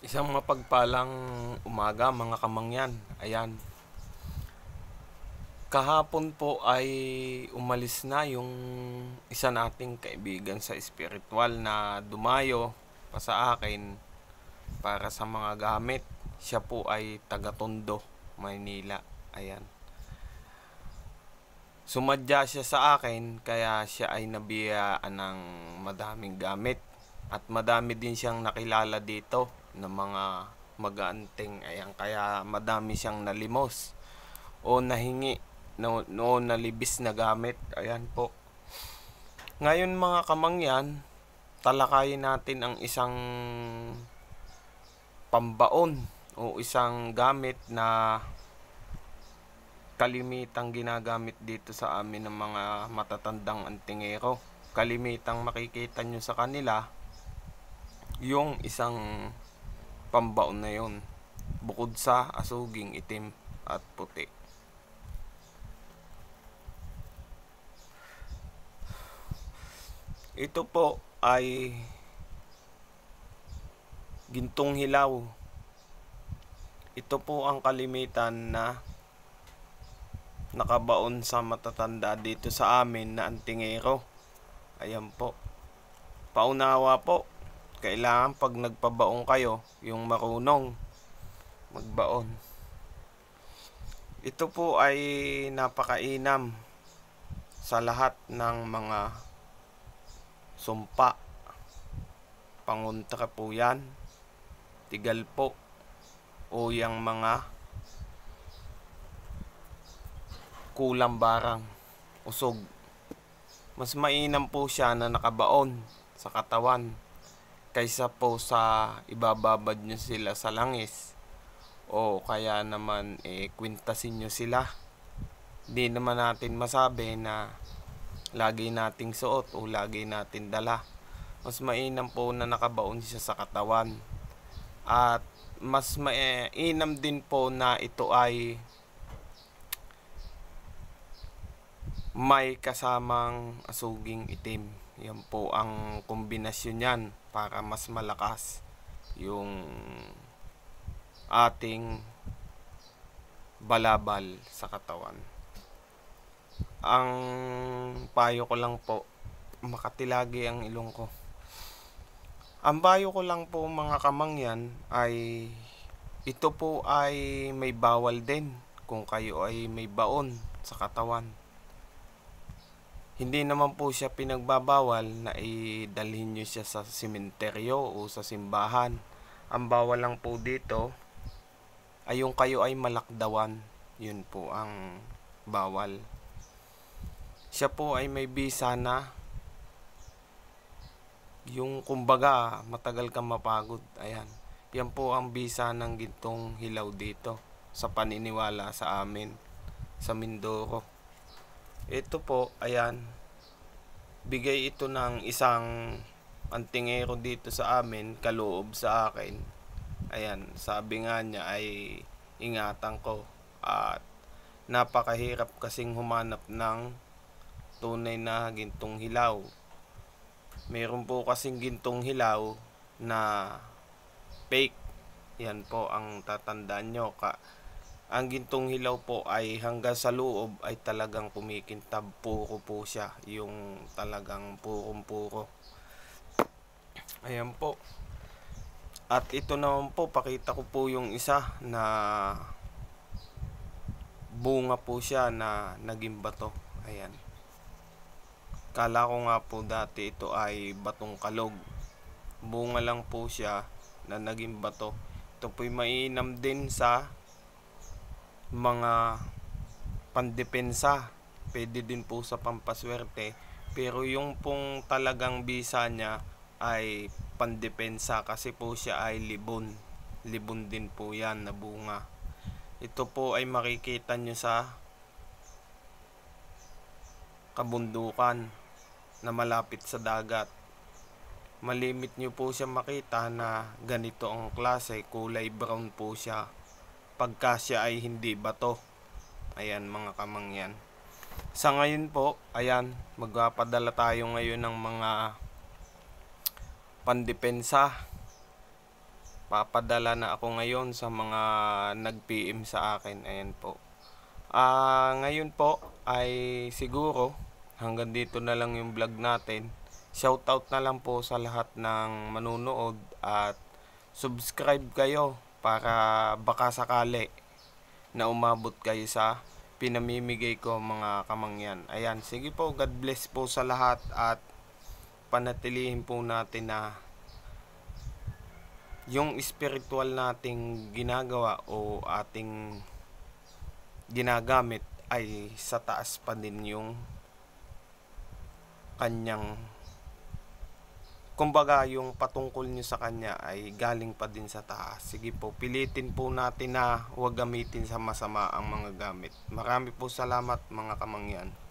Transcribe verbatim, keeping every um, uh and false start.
Isang mapagpalang umaga mga kamangyan. Ayan. Kahapon po ay umalis na yung isa nating kaibigan sa espiritual na dumayo pa sa akin para sa mga gamit. Siya po ay taga Tondo, Maynila. Ayan. Sumadya siya sa akin kaya siya ay nabiyaan ng madaming gamit. At madami din siyang nakilala dito ng mga mag-aanting. Ayan, kaya madami siyang nalimos o nahingi no, no nalibis na gamit. Ayan po. Ngayon mga kamangyan, talakayin natin ang isang pambaon o isang gamit na kalimitang ginagamit dito sa amin ng mga matatandang antingero. Kalimitang makikita nyo sa kanila yung isang pambaon na yun, bukod sa asuging itim at puti. Ito po ay gintong hilaw. Ito po ang kalimitan na nakabaon sa matatanda dito sa amin na antingero. Ayan po. Paunawa po, kailangan pag nagpabaon kayo, yung marunong magbaon. Ito po ay napakainam sa lahat ng mga sumpa. Panguntra po yan, tigal po, o yung mga kulang barang, usog. Mas mainam po siya na nakabaon sa katawan kaysa po sa ibababad nyo sila sa langis o kaya naman eh, kwintasin nyo sila. Di naman natin masabi na lagi nating suot o lagi natin dala. Mas mainam po na nakabaon siya sa katawan. At mas mainam din po na ito ay may kasamang asuging itim. Yan po ang kombinasyon yan para mas malakas yung ating balabal sa katawan. Ang payo ko lang po, makatilagi ang ilong ko. Ang payo ko lang po mga kamangyan ay ito po ay may bawal din kung kayo ay may baon sa katawan. Hindi naman po siya pinagbabawal na idalhin nyo siya sa sementeryo o sa simbahan. Ang bawal lang po dito ay yung kayo ay malakdawan. Yun po ang bawal. Siya po ay may bisa na yung kumbaga matagal kang mapagod. Ayan. Yan po ang bisa ng gintong hilaw dito sa paniniwala sa amin sa Mindoro. Ito po, ayan, bigay ito ng isang antingero dito sa amin, kaloob sa akin. Ayan, sabi nga niya ay ingatan ko. At napakahirap kasing humanap ng tunay na gintong hilaw. Meron po kasing gintong hilaw na fake. Yan po ang tatandaan nyo. Ka Ang gintong hilaw po ay hanggang sa loob ay talagang kumikintab. Puro po siya. Yung talagang purong-puro. Ayan po. At ito naman po, pakita ko po yung isa na bunga po siya na naging bato. Ayan. Kala ko nga po dati ito ay batong kalog. Bunga lang po siya na naging bato. Ito po'y mainam din sa mga pandepensa, pwede din po sa pampaswerte, pero yung pong talagang bisa niya ay pandepensa kasi po siya ay libon. Libon din po yan na bunga. Ito po ay makikita nyo sa kabundukan na malapit sa dagat. Malimit nyo po siya makita na ganito ang klase, kulay brown po siya pagka siya ay hindi bato. Ayan mga kamangyan. Sa ngayon po, ayan, magpapadala tayo ngayon ng mga pandepensa papadala na ako ngayon sa mga nag-P M sa akin. Ayan po. Ah, ngayon po ay siguro hanggang dito na lang yung vlog natin. Shoutout na lang po sa lahat ng manunood at subscribe kayo para baka sakali na umabot kayo sa pinamimigay ko mga kamangyan. Ayan, sige po, God bless po sa lahat at panatilihin po natin na yung spiritual nating ginagawa o ating ginagamit ay sa taas pa din yung kanyang, kumbaga yung patungkol nyo sa kanya ay galing pa din sa taas. Sige po, pilitin po natin na huwag gamitin sa masama ang mga gamit. Marami po salamat mga kamangyan.